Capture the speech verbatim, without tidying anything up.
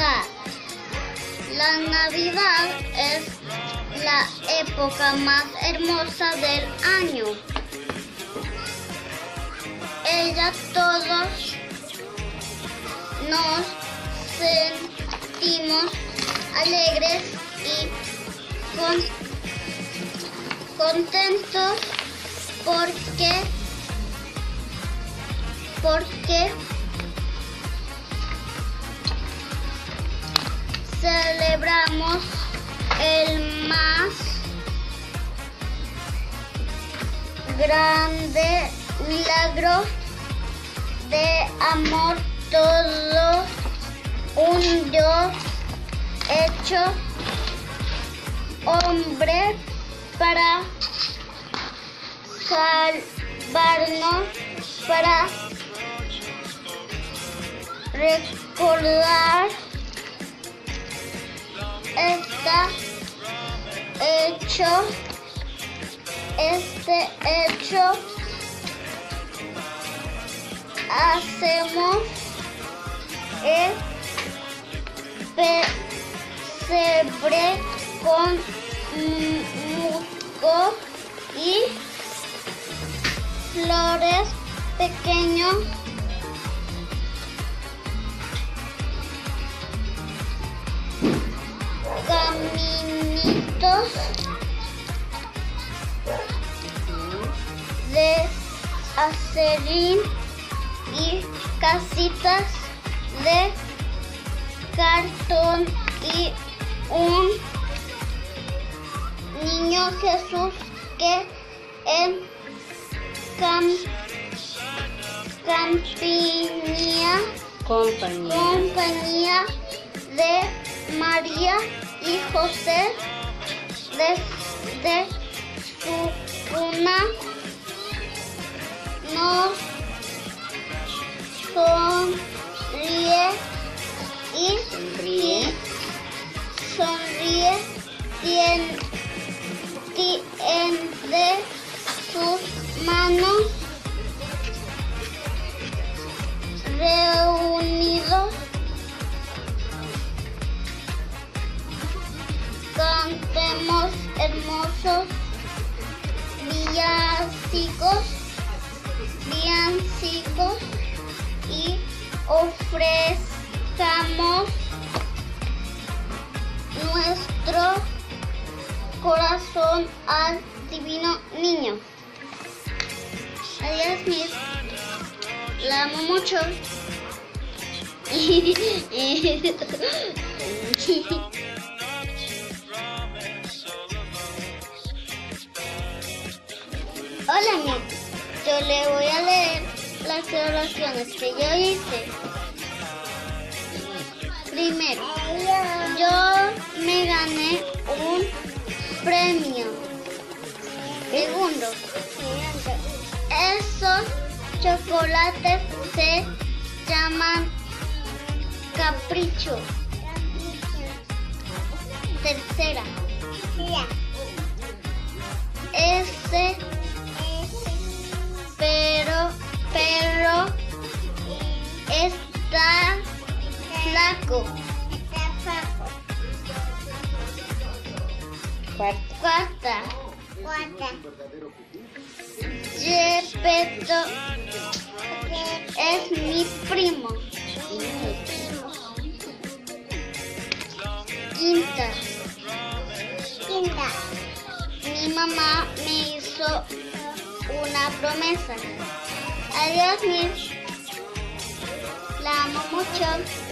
Navidad. La Navidad es la época más hermosa del año. Ella todos nos sentimos alegres y con, contentos porque porque celebramos el más grande milagro de amor, todo un Dios hecho hombre para salvarnos, para recordar está hecho este hecho hacemos el pesebre con musgo y flores pequeños caminitos de acerrín y casitas de cartón y un niño Jesús que en cam, campiña, compañía. compañía de María y José desde su cuna nos sonríe y Sonríe. sonríe tiende, tiende sus manos reunidos. Cantemos hermosos villancicos, villancicos y ofrezcamos nuestro corazón al divino niño. Adiós, Miss. La amo mucho. Hola, Miss. Yo le voy a leer las oraciones que yo hice. Primero, yo me gané un premio. Segundo, esos chocolates se llaman Capricho. Tercera, ese pero perro está flaco. Cuarta, Gepetto es mi primo. Quinta, mi mamá me hizo una promesa. Adiós, Miss. La amo mucho.